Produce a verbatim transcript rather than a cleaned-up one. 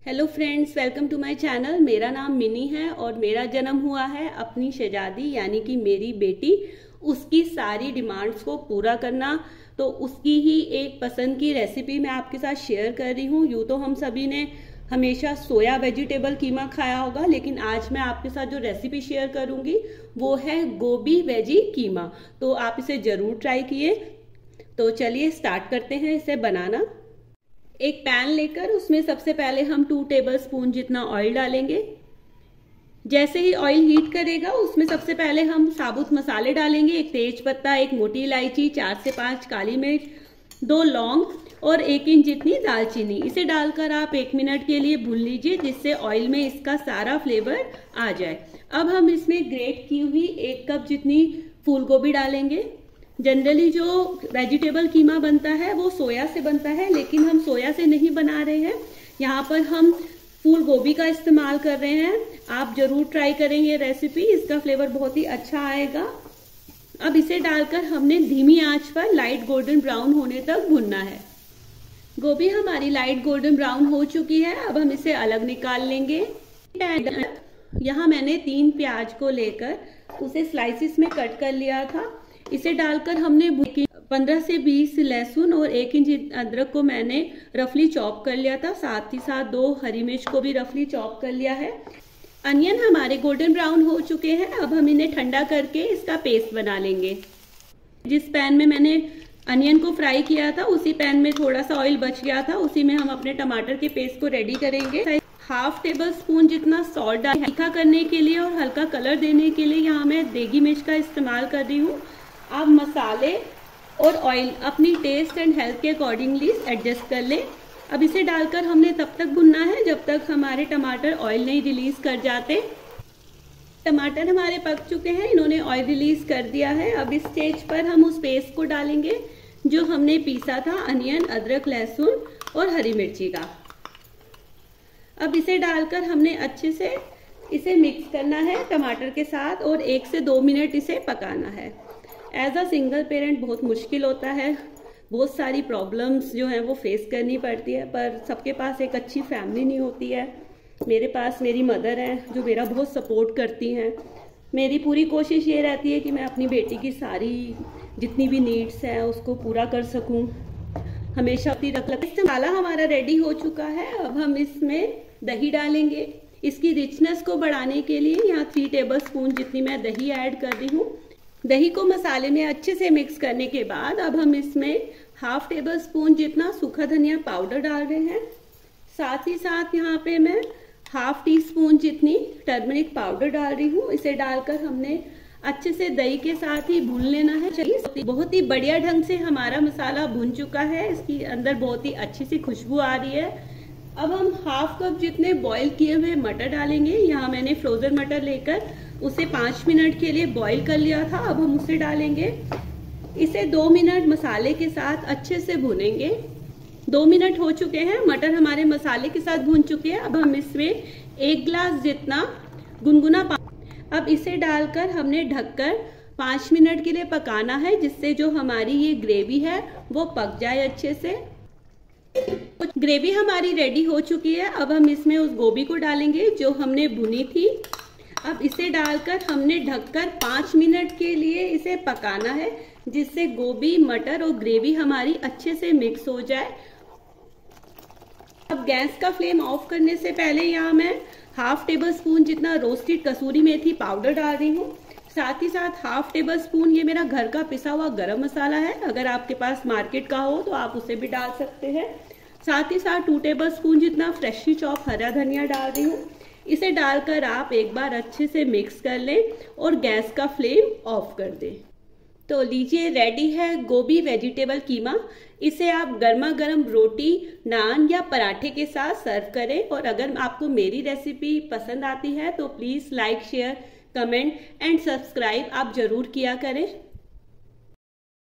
Hello friends, welcome to my channel. मेरा नाम mini है और मेरा जन्म हुआ है अपनी शहजादी यानी कि मेरी बेटी, उसकी सारी डिमांड्स को पूरा करना। तो उसकी ही एक पसंद की रेसिपी मैं आपके साथ शेयर कर रही हूँ। यूँ तो हम सभी ने हमेशा सोया वेजिटेबल कीमा खाया होगा, लेकिन आज मैं आपके साथ जो रेसिपी शेयर करूँगी वो है गोभी वेजी कीमा। तो आप इसे ज़रूर ट्राई किए। तो चलिए स्टार्ट करते हैं इसे बनाना। एक पैन लेकर उसमें सबसे पहले हम टू टेबलस्पून जितना ऑयल डालेंगे। जैसे ही ऑयल हीट करेगा उसमें सबसे पहले हम साबुत मसाले डालेंगे। एक तेज पत्ता, एक मोटी इलायची, चार से पांच काली मिर्च, दो लौंग और एक इंच जितनी दालचीनी। इसे डालकर आप एक मिनट के लिए भून लीजिए जिससे ऑयल में इसका सारा फ्लेवर आ जाए। अब हम इसमें ग्रेट की हुई एक कप जितनी फूल गोभी डालेंगे। जनरली जो वेजिटेबल कीमा बनता है वो सोया से बनता है, लेकिन हम सोया से नहीं बना रहे हैं। यहाँ पर हम फूल गोभी का इस्तेमाल कर रहे हैं। आप जरूर ट्राई करेंगे रेसिपी, इसका फ्लेवर बहुत ही अच्छा आएगा। अब इसे डालकर हमने धीमी आंच पर लाइट गोल्डन ब्राउन होने तक भुनना है। गोभी हमारी लाइट गोल्डन ब्राउन हो चुकी है। अब हम इसे अलग निकाल लेंगे। यहाँ मैंने तीन प्याज को लेकर उसे स्लाइसिस में कट कर लिया था। इसे डालकर हमने पंद्रह से बीस लहसुन और एक इंच अदरक को मैंने रफली चॉप कर लिया था। साथ ही साथ दो हरी मिर्च को भी रफली चॉप कर लिया है। अनियन हमारे गोल्डन ब्राउन हो चुके हैं। अब हम इन्हें ठंडा करके इसका पेस्ट बना लेंगे। जिस पैन में मैंने अनियन को फ्राई किया था उसी पैन में थोड़ा सा ऑयल बच गया था, उसी में हम अपने टमाटर के पेस्ट को रेडी करेंगे। हाफ टेबल स्पून जितना सॉल्ट डाल तीखा करने के लिए और हल्का कलर देने के लिए यहाँ मैं देगी मिर्च का इस्तेमाल कर रही हूँ। आप मसाले और ऑयल अपनी टेस्ट एंड हेल्थ के अकॉर्डिंगली एडजस्ट कर लें। अब इसे डालकर हमने तब तक भुनना है जब तक हमारे टमाटर ऑयल नहीं रिलीज कर जाते। टमाटर हमारे पक चुके हैं, इन्होंने ऑयल रिलीज कर दिया है। अब इस स्टेज पर हम उस पेस्ट को डालेंगे जो हमने पीसा था, अनियन, अदरक, लहसुन और हरी मिर्ची का। अब इसे डालकर हमने अच्छे से इसे मिक्स करना है टमाटर के साथ और एक से दो मिनट इसे पकाना है। एज अ सिंगल पेरेंट बहुत मुश्किल होता है, बहुत सारी प्रॉब्लम्स जो हैं वो फेस करनी पड़ती है, पर सबके पास एक अच्छी फैमिली नहीं होती है। मेरे पास मेरी मदर है जो मेरा बहुत सपोर्ट करती हैं। मेरी पूरी कोशिश ये रहती है कि मैं अपनी बेटी की सारी जितनी भी नीड्स हैं उसको पूरा कर सकूं। हमेशा अपनी रख लग मसाला हमारा रेडी हो चुका है। अब हम इसमें दही डालेंगे। इसकी रिचनेस को बढ़ाने के लिए यहाँ थ्री टेबल स्पून जितनी मैं दही ऐड कर रही हूँ। दही को मसाले में अच्छे से मिक्स करने के बाद अब हम इसमें हाफ टेबल स्पून जितना सूखा धनिया पाउडर डाल रहे हैं। साथ ही साथ यहाँ पे मैं हाफ टी स्पून जितनी टर्मरिक पाउडर डाल रही हूँ। इसे डालकर हमने अच्छे से दही के साथ ही भून लेना है। चलिए, बहुत ही बढ़िया ढंग से हमारा मसाला भुन चुका है। इसकी अंदर बहुत ही अच्छी सी खुशबू आ रही है। अब हम हाफ कप जितने बॉईल किए हुए मटर डालेंगे। यहाँ मैंने फ्रोजन मटर लेकर उसे पाँच मिनट के लिए बॉईल कर लिया था। अब हम उसे डालेंगे। इसे दो मिनट मसाले के साथ अच्छे से भुनेंगे। दो मिनट हो चुके हैं, मटर हमारे मसाले के साथ भुन चुके हैं। अब हम इसमें एक ग्लास जितना गुनगुना पानी, अब इसे डालकर हमने ढककर पाँच मिनट के लिए पकाना है जिससे जो हमारी ये ग्रेवी है वो पक जाए अच्छे से। ग्रेवी हमारी रेडी हो चुकी है। अब हम इसमें उस गोभी को डालेंगे जो हमने भुनी थी। अब इसे डालकर हमने ढककर पाँच मिनट के लिए इसे पकाना है जिससे गोभी, मटर और ग्रेवी हमारी अच्छे से मिक्स हो जाए। अब गैस का फ्लेम ऑफ करने से पहले यहाँ मैं हाफ टेबल स्पून जितना रोस्टेड कसूरी मेथी पाउडर डाल रही हूँ। साथ ही साथ हाफ टेबल स्पून ये मेरा घर का पिसा हुआ गरम मसाला है। अगर आपके पास मार्केट का हो तो आप उसे भी डाल सकते हैं। साथ ही साथ टू टेबल स्पून जितना फ्रेशली चॉप हरा धनिया डाल रही हूँ। इसे डालकर आप एक बार अच्छे से मिक्स कर लें और गैस का फ्लेम ऑफ कर दें। तो लीजिए, रेडी है गोभी वेजिटेबल कीमा। इसे आप गर्मा गर्म रोटी, नान या पराठे के साथ सर्व करें। और अगर आपको मेरी रेसिपी पसंद आती है तो please like, share, comment and subscribe आप जरूर किया करें।